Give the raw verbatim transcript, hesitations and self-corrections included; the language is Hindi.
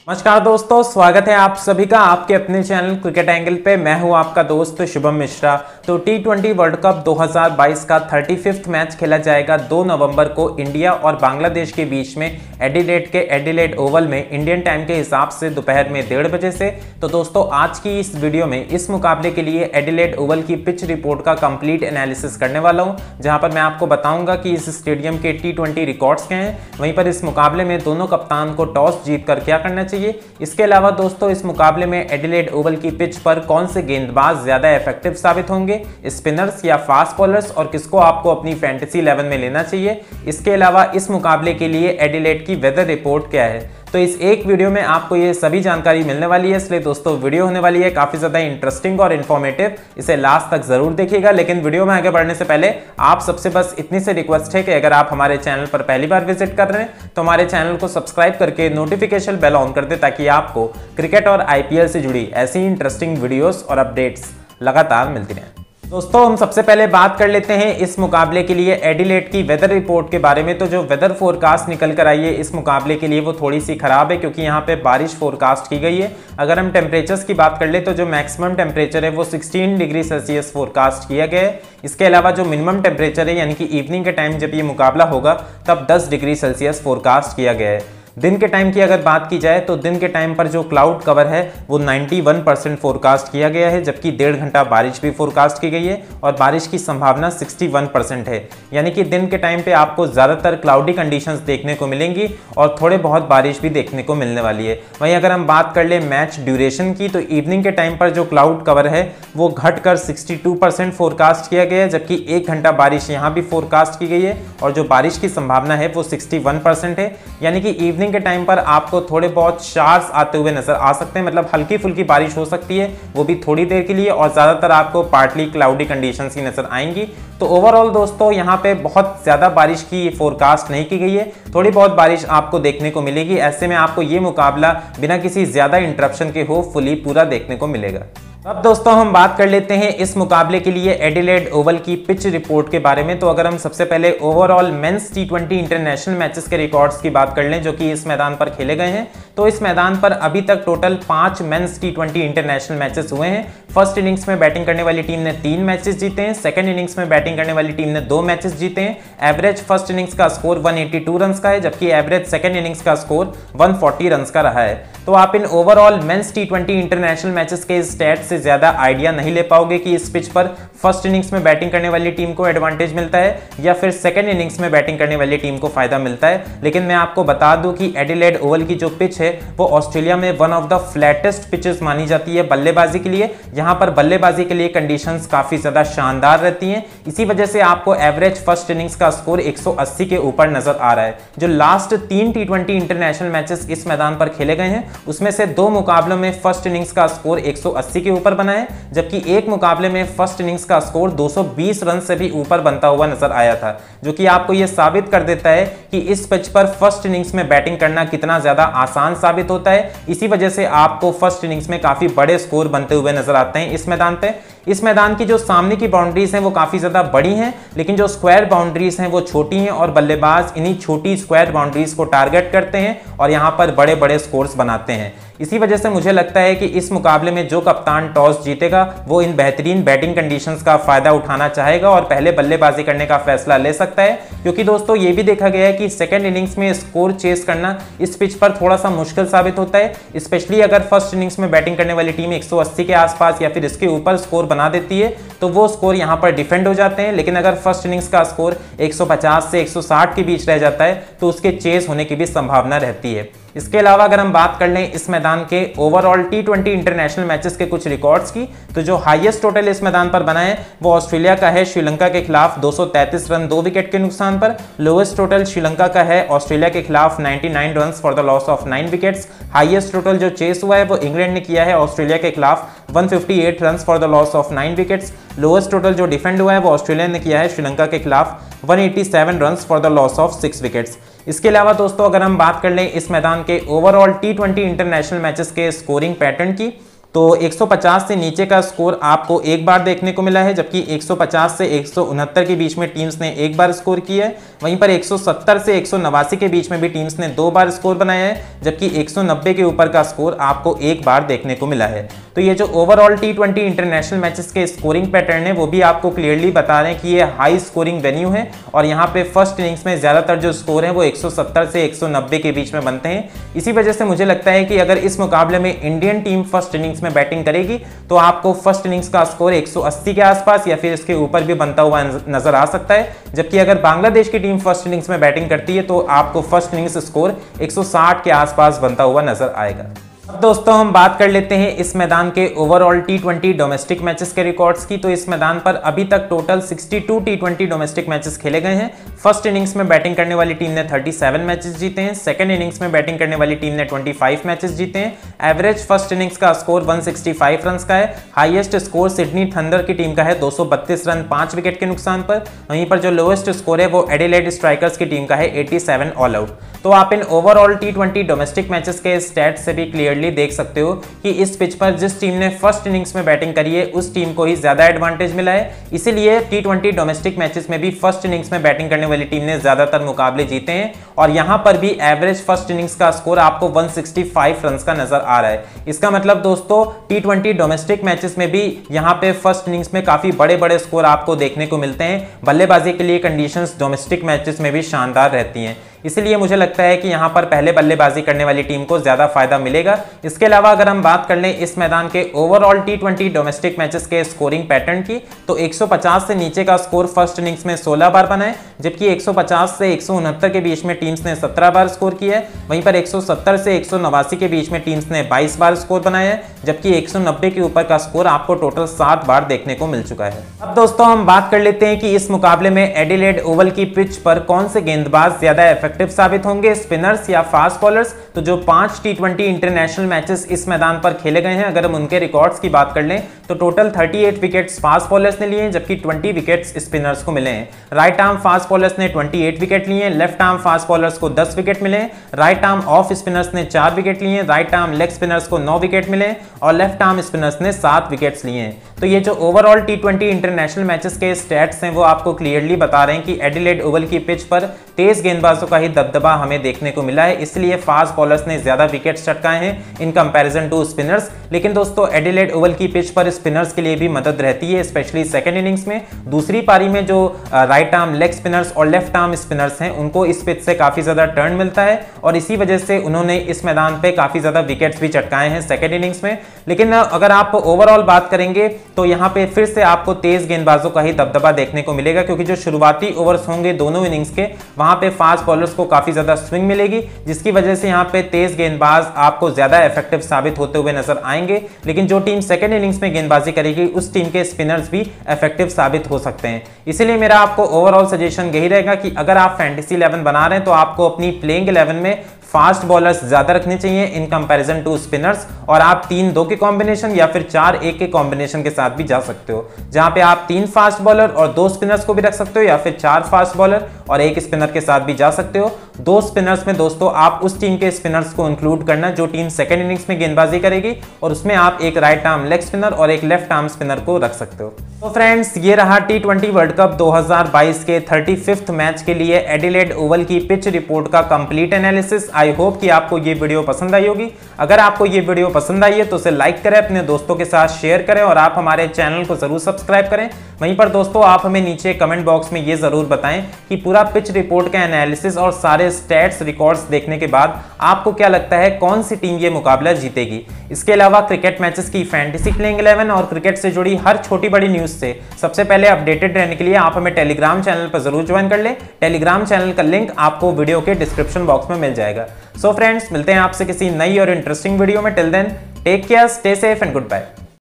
नमस्कार दोस्तों, स्वागत है आप सभी का आपके अपने चैनल क्रिकेट एंगल पे। मैं हूं आपका दोस्त शुभम मिश्रा। तो टी ट्वेंटी वर्ल्ड कप दो हज़ार बाईस का पैंतीसवां मैच खेला जाएगा दो नवंबर को इंडिया और बांग्लादेश के बीच में एडिलेड के एडिलेड ओवल में इंडियन टाइम के हिसाब से दोपहर में डेढ़ बजे से। तो दोस्तों आज की इस वीडियो में इस मुकाबले के लिए एडिलेड ओवल की पिच रिपोर्ट का कंप्लीट एनालिसिस करने वाला हूं, जहां पर मैं आपको बताऊंगा कि इस स्टेडियम के टी ट्वेंटी रिकॉर्ड्स क्या हैं, वहीं पर इस मुकाबले में दोनों कप्तान को टॉस जीतकर क्या करना चाहिए। इसके अलावा दोस्तों इस मुकाबले में एडिलेड ओवल की पिच पर कौन से गेंदबाज ज्यादा इफेक्टिव साबित होंगे, स्पिनर्स या फास्ट बॉलर्स, और किसको आपको अपनी फैंटेसी इलेवन में लेना चाहिए। इसके अलावा इस मुकाबले के लिए एडिलेड की वेदर रिपोर्ट क्या है। तो इस एक वीडियो में आपको ये सभी जानकारी मिलने वाली है, इसलिए दोस्तों वीडियो होने वाली है काफी ज्यादा इंटरेस्टिंग और इन्फॉर्मेटिव। इसे लास्ट तक जरूर देखिएगा। लेकिन वीडियो में आगे बढ़ने से पहले आप सबसे बस इतनी से रिक्वेस्ट है कि अगर आप हमारे चैनल पर पहली बार विजिट कर रहे हैं तो हमारे चैनल को सब्सक्राइब करके नोटिफिकेशन बेल ऑन कर दे, ताकि आपको क्रिकेट और आईपीएल से जुड़ी ऐसी इंटरेस्टिंग वीडियोस और अपडेट्स लगातार मिलती रहें। दोस्तों हम सबसे पहले बात कर लेते हैं इस मुकाबले के लिए एडिलेड की वेदर रिपोर्ट के बारे में। तो जो वेदर फोरकास्ट निकल कर आई है इस मुकाबले के लिए वो थोड़ी सी खराब है, क्योंकि यहाँ पे बारिश फोरकास्ट की गई है। अगर हम टेम्परेचर्स की बात कर ले तो जो मैक्सिमम टेम्परेचर है वो सोलह डिग्री सेल्सियस फोरकास्ट किया गया है। इसके अलावा जो मिनिमम टेम्परेचर है यानी कि इवनिंग के टाइम जब ये मुकाबला होगा तब दस डिग्री सेल्सियस फोरकास्ट किया गया है। दिन के टाइम की अगर बात की जाए तो दिन के टाइम पर जो क्लाउड कवर है वो इक्यानवे परसेंट फोरकास्ट किया गया है, जबकि डेढ़ घंटा बारिश भी फोरकास्ट की गई है और बारिश की संभावना इकसठ परसेंट है। यानी कि दिन के टाइम पे आपको ज़्यादातर क्लाउडी कंडीशंस देखने को मिलेंगी और थोड़े बहुत बारिश भी देखने को मिलने वाली है। वहीं अगर हम बात कर ले मैच ड्यूरेशन की तो इवनिंग के टाइम पर जो क्लाउड कवर है वो घटकर बासठ परसेंट फोरकास्ट किया गया है, जबकि एक घंटा बारिश यहाँ भी फोरकास्ट की गई है और जो बारिश की संभावना है वो इकसठ परसेंट है। यानी कि इवनिंग के टाइम पर आपको थोड़े बहुत शार्स आते हुए नजर आ सकते हैं, मतलब हल्की फुल्की बारिश हो सकती है, वो भी थोड़ी देर के लिए, और ज्यादातर आपको पार्टली क्लाउडी कंडीशंस ही नजर आएंगी। तो ओवरऑल दोस्तों यहाँ पे बहुत ज्यादा बारिश की फोरकास्ट नहीं की गई है, थोड़ी बहुत बारिश आपको देखने को मिलेगी। ऐसे में आपको ये मुकाबला बिना किसी ज्यादा इंटरप्शन के होपफुली पूरा देखने को मिलेगा। अब दोस्तों हम बात कर लेते हैं इस मुकाबले के लिए एडिलेड ओवल की पिच रिपोर्ट के बारे में। तो अगर हम सबसे पहले overall men's T twenty international matches के रिकॉर्ड्स की बात कर लें जो कि इस मैदान पर खेले गए हैं, तो इस मैदान पर अभी तक टोटल पांच men's T twenty international matches हुए हैं। फर्स्ट इनिंग्स में बैटिंग करने वाली टीम ने तीन मैचेस जीते हैं, सेकंड इनिंग्स में बैटिंग करने वाली टीम ने दो मैचेस जीते हैं। एवरेज फर्स्ट इनिंग्स का स्कोर एक सौ बयासी रन का है, जबकि एवरेज सेकंड इनिंग्स का स्कोर एक सौ चालीस रन का रहा है। तो आप इन overall men's T twenty international matches के स्टैट से ज्यादा आइडिया नहीं ले पाओगे कि इस पिच पर फर्स्ट इनिंग्स में बैटिंग करने वाली टीम को एडवांटेज मिलता है या फिर सेकंड इनिंग्स में बैटिंग करने वाली टीम को फायदा मिलता है। लेकिन मैं आपको बता दूं कि एडिलेड ओवल की जो पिच है वो ऑस्ट्रेलिया में one of the flattest pitches मानी जाती है बल्लेबाजी के लिए। यहाँ पर बल्लेबाजी के लिए कंडीशंस काफी ज्यादा शानदार रहती हैं, इसी वजह से आपको एवरेज फर्स्ट इनिंग्स का स्कोर एक सौ अस्सी के ऊपर नजर आ रहा है। जो लास्ट तीन टी ट्वेंटी इंटरनेशनल मैचेस इस मैदान पर खेले गए हैं उसमें से दो मुकाबलों में फर्स्ट इनिंग्स का स्कोर एक सौ अस्सी के ऊपर बना है, जबकि एक मुकाबले में फर्स्ट इनिंग्स का स्कोर दो सौ बीस रन से भी ऊपर बनता हुआ नजर आया था, जो कि आपको यह साबित कर देता है कि इस पिच पर फर्स्ट इनिंग्स में बैटिंग करना कितना ज्यादा आसान साबित होता है। इसी वजह से आपको फर्स्ट इनिंग्स में काफी बड़े स्कोर बनते हुए नजर आते हैं इस मैदान पे। इस मैदान की जो सामने की बाउंड्रीज हैं वो काफी ज्यादा बड़ी हैं, लेकिन जो स्क्वायर बाउंड्रीज हैं वो छोटी हैं और बल्लेबाज इन्हीं छोटी स्क्वायर बाउंड्रीज को टारगेट करते हैं और यहां पर बड़े बड़े स्कोर्स बनाते हैं। इसी वजह से मुझे लगता है कि इस मुकाबले में जो कप्तान टॉस जीतेगा वो इन बेहतरीन बैटिंग कंडीशंस का फायदा उठाना चाहेगा और पहले बल्लेबाजी करने का फैसला ले सकता है, क्योंकि दोस्तों ये भी देखा गया है कि सेकंड इनिंग्स में स्कोर चेस करना इस पिच पर थोड़ा सा मुश्किल साबित होता है, स्पेशली अगर फर्स्ट इनिंग्स में बैटिंग करने वाली टीम एक सौ अस्सी के आसपास या फिर इसके ऊपर स्कोर बना देती है तो वो स्कोर यहां पर डिफेंड हो जाते हैं। लेकिन अगर फर्स्ट इनिंग्स का स्कोर एक सौ पचास से एक सौ साठ के बीच रह जाता है तो उसके चेस होने की भी संभावना रहती है। इसके अलावा अगर हम बात कर लें इस मैदान के overall T twenty international matches के कुछ रिकॉर्ड्स की, तो जो हाईएस्ट टोटल इस मैदान पर बना है वो ऑस्ट्रेलिया का है श्रीलंका के खिलाफ दो सौ तैंतीस रन दो विकेट के नुकसान पर। लोएस्ट टोटल श्रीलंका का है ऑस्ट्रेलिया के खिलाफ निन्यानवे run for the loss of nine wickets. Highest total जो चेस हुआ है वो इंग्लैंड ने किया है ऑस्ट्रेलिया के खिलाफ एक सौ अट्ठावन run for the loss of nine wickets. Lowest total जो डिफेंड हुआ है वो ऑस्ट्रेलिया ने किया है श्रीलंका के खिलाफ एक सौ सत्तासी run for the loss of six wickets. इसके अलावा दोस्तों अगर हम बात कर लें इस मैदान के overall T twenty international matches के स्कोरिंग पैटर्न की, तो एक सौ पचास से नीचे का स्कोर आपको एक बार देखने को मिला है, जबकि एक सौ पचास से एक सौ उनहत्तर के बीच में टीम्स ने एक बार स्कोर किया है। वहीं पर एक सौ सत्तर से एक सौ नवासी के बीच में भी टीम्स ने दो बार स्कोर बनाया है, जबकि एक सौ नब्बे के ऊपर का स्कोर आपको एक बार देखने को मिला है। तो ये जो overall T twenty international matches के स्कोरिंग पैटर्न है वो भी आपको क्लियरली बता रहे हैं कि ये हाई स्कोरिंग वेन्यू है और यहाँ पे फर्स्ट इनिंग्स में ज्यादातर जो स्कोर है वो एक सौ सत्तर से एक सौ नब्बे के बीच में बनते हैं। इसी वजह से मुझे लगता है कि अगर इस मुकाबले में इंडियन टीम फर्स्ट इनिंग्स में बैटिंग करेगी तो आपको फर्स्ट इनिंग्स का स्कोर एक सौ अस्सी के आसपास या फिर इसके ऊपर भी बनता हुआ नजर आ सकता है, जबकि अगर बांग्लादेश की टीम फर्स्ट इनिंग्स में बैटिंग करती है तो आपको फर्स्ट इनिंग्स स्कोर एक सौ साठ के आसपास बनता हुआ नजर आएगा। अब दोस्तों हम बात कर लेते हैं इस मैदान के overall T twenty domestic matches के रिकॉर्ड्स की। तो इस मैदान पर अभी तक टोटल बासठ टी ट्वेंटी डोमेस्टिक मैचेस खेले गए हैं। फर्स्ट इनिंग्स में बैटिंग करने वाली टीम ने सैंतीस मैचेस जीते हैं, सेकंड इनिंग्स में बैटिंग करने वाली टीम ने पच्चीस मैचेस जीते हैं। एवरेज फर्स्ट इनिंग्स का स्कोर एक सौ पैंसठ रन का है। हाईएस्ट स्कोर सिडनी थंडर की टीम का है दो सौ बत्तीस रन पांच विकेट के नुकसान पर। वहीं पर जो लोएस्ट स्कोर है वो एडिलेड स्ट्राइकर्स की टीम का है सत्तासी ऑल आउट। तो आप इन overall T twenty domestic matches के स्टैट्स से भी क्लियरली देख सकते हो कि इस पिच पर जिस टीम ने फर्स्ट इनिंग्स में बैटिंग करी है उस टीम को ही ज्यादा एडवांटेज मिला है। इसीलिए टी ट्वेंटी डोमेस्टिक मैचेस में भी फर्स्ट इनिंग्स में बैटिंग करने वाली टीम ने ज्यादातर मुकाबले जीते हैं और यहां पर भी एवरेज फर्स्ट इनिंग्स का स्कोर आपको एक सौ पैंसठ रन का नजर आ रहा है। इसका मतलब दोस्तों टी ट्वेंटी डोमेस्टिक मैचेस में भी यहां पे फर्स्ट इनिंग्स में काफी बड़े बड़े स्कोर आपको देखने को मिलते हैं। बल्लेबाजी के लिए कंडीशंस डोमेस्टिक मैचेस में भी शानदार रहती हैं, इसलिए मुझे लगता है कि यहां पर पहले बल्लेबाजी करने वाली टीम को ज्यादा फायदा मिलेगा। इसके अलावा अगर हम बात कर लें इस मैदान के overall T twenty domestic matches के स्कोरिंग पैटर्न की, तो एक सौ पचास से नीचे का स्कोर फर्स्ट इनिंग्स में सोलह बार बना है, जबकि एक सौ पचास से एक सौ उनहत्तर के बीच में टीम्स ने सत्रह बार स्कोर किया है। वहीं पर एक सौ सत्तर से एक सौ नवासी के बीच में टीम्स ने बाईस बार स्कोर बनाया है, जबकि एक सौ नब्बे के ऊपर का स्कोर आपको टोटल सात बार देखने को मिल चुका है। अब दोस्तों हम बात कर लेते हैं कि इस मुकाबले में एडिलेड ओवल की पिच पर कौन से गेंदबाज ज्यादा इफेक्टिव साबित होंगे, स्पिनर्स या फास्ट बॉलर्स। तो जो पांच टी ट्वेंटी इंटरनेशनल मैचेस इस मैदान पर खेले गए हैं, अगर हम उनके रिकॉर्ड्स की बात कर लें तो टोटल अड़तीस विकेट्स फास्ट बॉलर्स ने लिए हैं, जबकि बीस विकेट्स स्पिनर्स को मिले हैं। राइट आर्म फास्ट बॉलर्स ने अट्ठाईस विकेट लिए हैं, लेफ्ट आर्म फास्ट बॉलर्स को दस विकेट मिले हैं, राइट आर्म ऑफ स्पिनर्स ने चार विकेट लिए हैं, राइट आर्म लेग स्पिनर्स को नौ विकेट मिले और लेफ्ट आर्म स्पिनर्स ने सात विकेट्स लिए हैं। तो ये जो overall T twenty international matches के स्टैट्स हैं वो आपको क्लियरली बता रहे हैं कि एडिलेड ओवल की पिच पर तेज गेंदबाजों का ही दबदबा हमें देखने को मिला है, इसलिए फास्ट बॉलर्स ने ज्यादा विकेट्स चटकाए हैं इन कंपैरिजन टू स्पिनर्स। लेकिन दोस्तों एडिलेड ओवल की पिच पर स्पिनर्स के लिए भी मदद रहती है, स्पेशली सेकंड इनिंग्स में। दूसरी पारी में जो राइट आर्म लेग स्पिनर्स और लेफ्ट आर्म स्पिनर्स हैं उनको इस पिच से काफी ज्यादा टर्न मिलता है और इसी वजह से उन्होंने इस मैदान पे काफी ज्यादा विकेट्स भी चटकाए हैं सेकंड इनिंग्स में। लेकिन अगर आप ओवरऑल बात करेंगे तो यहाँ पे फिर से आपको तेज गेंदबाजों का ही दबदबा देखने को मिलेगा, क्योंकि जो शुरुआती ओवर्स होंगे दोनों इनिंग्स के वहां पे फास्ट बॉलर्स को काफी ज्यादा स्विंग मिलेगी, जिसकी वजह से यहाँ पे तेज गेंदबाज आपको ज्यादा इफेक्टिव साबित होते हुए नजर आएंगे। लेकिन जो टीम सेकंड इनिंग्स में गेंदबाजी करेगी उस टीम के स्पिनर्स भी इफेक्टिव साबित हो सकते हैं। इसीलिए मेरा आपको ओवरऑल सजेशन यही रहेगा कि अगर आप फैंटेसी इलेवन बना रहे हैं तो आपको अपनी प्लेइंग इलेवन में फास्ट बॉलर्स ज्यादा रखने चाहिए इन कंपैरिजन टू स्पिनर्स, और आप तीन दो के कॉम्बिनेशन या फिर चार एक के कॉम्बिनेशन के साथ भी जा सकते हो, जहां पे आप तीन फास्ट बॉलर और दो स्पिनर्स को भी रख सकते हो या फिर चार फास्ट बॉलर और एक स्पिनर के साथ भी जा सकते हो। दो स्पिनर्स में दोस्तों आप उस टीम के स्पिनर्स को इंक्लूड करना जो टीम सेकंड इनिंग्स में गेंदबाजी करेगी, और उसमें आप एक राइट आर्म लेग स्पिनर और एक लेफ्ट आर्म स्पिनर को रख सकते हो। तो फ्रेंड्स ये रहा टी ट्वेंटी वर्ल्ड कप दो हज़ार बाईस के पैंतीसवें मैच के लिए एडिलेड ओवल की पिच रिपोर्ट का कंप्लीट एनालिसिस। आई होप कि आपको ये वीडियो पसंद आई होगी। अगर आपको ये वीडियो पसंद आई है तो उसे लाइक करें, अपने दोस्तों के साथ शेयर करें और आप हमारे चैनल को जरूर सब्सक्राइब करें। वहीं पर दोस्तों आप हमें नीचे कमेंट बॉक्स में ये जरूर बताएं कि पूरा पिच रिपोर्ट का एनालिसिस और सारे स्टैट्स रिकॉर्ड्स देखने के बाद आपको क्या लगता है कौन सी टीम ये मुकाबला जीतेगी। इसके अलावा क्रिकेट मैचेस की फैंटेसी प्लेइंग इलेवन और क्रिकेट से जुड़ी हर छोटी बड़ी न्यूज से सबसे पहले अपडेटेड रहने के लिए आप हमें टेलीग्राम चैनल पर जरूर ज्वाइन कर लें। टेलीग्राम चैनल का लिंक आपको वीडियो के डिस्क्रिप्शन बॉक्स में मिल जाएगा। सो फ्रेंड्स मिलते हैं आपसे किसी नई और इंटरेस्टिंग वीडियो में। Till then take care, stay safe and good bye.